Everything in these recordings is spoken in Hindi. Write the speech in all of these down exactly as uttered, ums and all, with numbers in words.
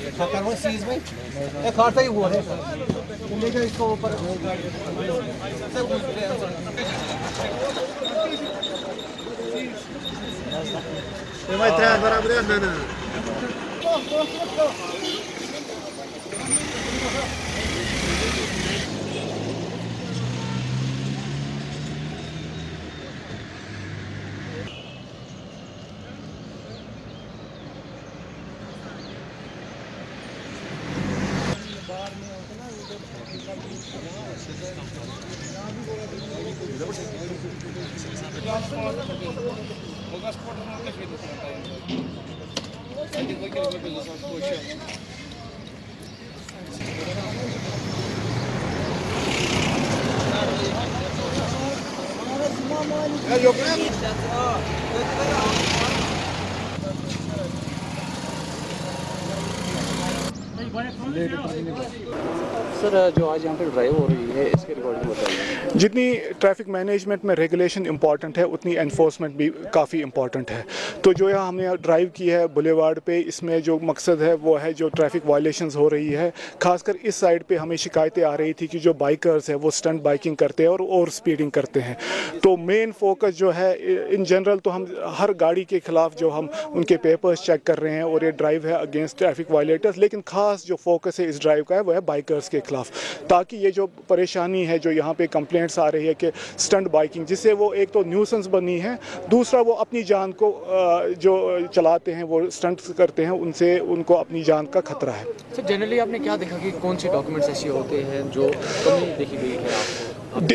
करो सीज में एक खाता ही वो है लेकर इसको ऊपर ये भाई ट्रैक बराबर है ना ना सर जो आज यहाँ पर ड्राइव हो रही है इसके रिकॉर्डिंग बताइए। जितनी ट्रैफिक मैनेजमेंट में रेगुलेशन इंपॉर्टेंट है उतनी एनफोर्समेंट भी काफ़ी इंपॉर्टेंट है। तो जो यहाँ हमने ड्राइव की है बुलेवार्ड पे, इसमें जो मकसद है वो है जो ट्रैफिक वायलेशंस हो रही है, खासकर इस साइड पे हमें शिकायतें आ रही थी कि जो बाइकर्स है वो स्टंट बाइकिंग करते हैं और ओवर स्पीडिंग करते हैं। तो मेन फोकस जो है इन जनरल तो हम हर गाड़ी के खिलाफ जो हम उनके पेपर्स चेक कर रहे हैं और ये ड्राइव है अगेंस्ट ट्रैफिक वायलेटर्स, लेकिन खास जो फोकस है इस ड्राइव का है वो है बाइकर्स के खिलाफ, ताकि ये जो परेशानी है जो यहाँ पे कंप्लेंट्स आ रही है कि स्टंट बाइकिंग, जिससे वो एक तो न्यूसेंस बनी है, दूसरा वो अपनी जान को जो चलाते हैं वो स्टंट्स करते हैं, उनसे उनको अपनी जान का खतरा है। सर जनरली आपने क्या देखा कि कौन से डॉक्यूमेंट्स ऐसे होते हैं जो कमी देखी गई है आपको?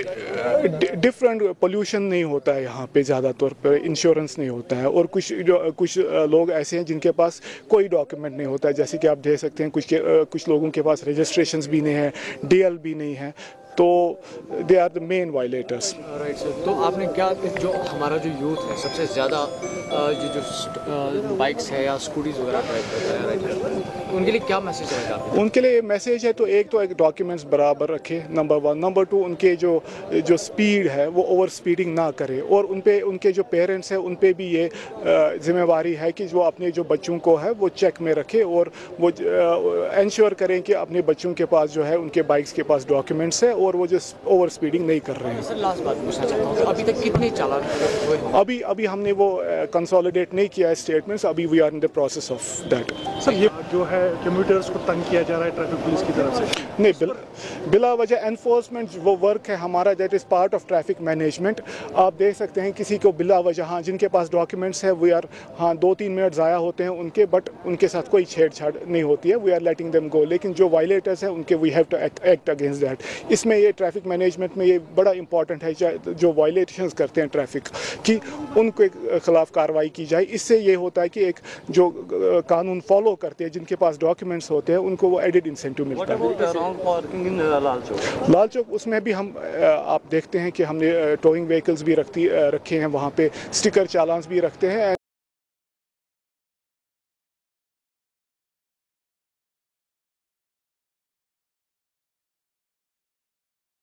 डिफरेंट पोल्यूशन नहीं होता है यहाँ पे, ज़्यादा तौर पर इंश्योरेंस नहीं होता है, और कुछ जो कुछ लोग ऐसे हैं जिनके पास कोई डॉक्यूमेंट नहीं होता है, जैसे कि आप देख सकते हैं कुछ के, कुछ लोगों के पास रजिस्ट्रेशंस भी नहीं है, डीएल भी नहीं है, तो they are the main violators. Right sir, तो आपने क्या जो हमारा जो यूथ है सबसे ज़्यादा जो जो बाइक्स है या स्कूटीज़ वगैरह ड्राइव करता है, राइट, उनके लिए क्या मैसेज रहेगा? उनके लिए मैसेज है तो एक तो एक डॉक्यूमेंट्स बराबर रखे, नंबर वन। नंबर टू, उनके जो जो स्पीड है वो ओवर स्पीडिंग ना करे, और उन पे उनके जो पेरेंट्स हैं उन पे भी ये जिम्मेवारी है कि जो अपने जो बच्चों को है वो चेक में रखे और वो इंश्योर करें कि अपने बच्चों के पास जो है उनके बाइक्स के पास डॉक्यूमेंट्स है और वो जो ओवर स्पीडिंग नहीं कर रहे हैं। सर लास्ट बात पूछना चाहता हूँ, अभी तक कितने चालान हुए? अभी अभी हमने वो कंसोलिडेट नहीं किया है स्टेटमेंट्स, अभी we are in the process of that. Sir ये जो है कम्यूटर्स को तंग किया जा रहा है ट्रैफिक पुलिस की तरफ से? नहीं, बिल, बिला वजह एनफोर्समेंट वो वर्क है हमारा, that is part of traffic management. आप देख सकते हैं किसी को बिला वजह, हाँ जिनके पास डॉक्यूमेंट्स है वी आर, हाँ दो तीन मिनट ज़ाया होते हैं उनके, बट उनके साथ कोई छेड़छाड़ नहीं होती है, we are letting them go. लेकिन जो वायलेटर्स हैं उनके we have to act against that. इसमें ये ट्रैफिक मैनेजमेंट में ये बड़ा इंपॉर्टेंट है जो वायलेशंस करते हैं ट्रैफिक की, उनके खिलाफ कार्रवाई की जाए। इससे ये होता है कि एक जो कानून फॉलो करते हैं जिनके पास डॉक्यूमेंट्स होते हैं उनको वो एडिड इंसेंटिव मिलता है। लाल चौक लाल चौक उसमें भी हम आप देखते हैं कि हमने टोइंग व्हीकल्स भी रखती रखे हैं, वहाँ पे स्टिकर चालान्स भी रखते हैं।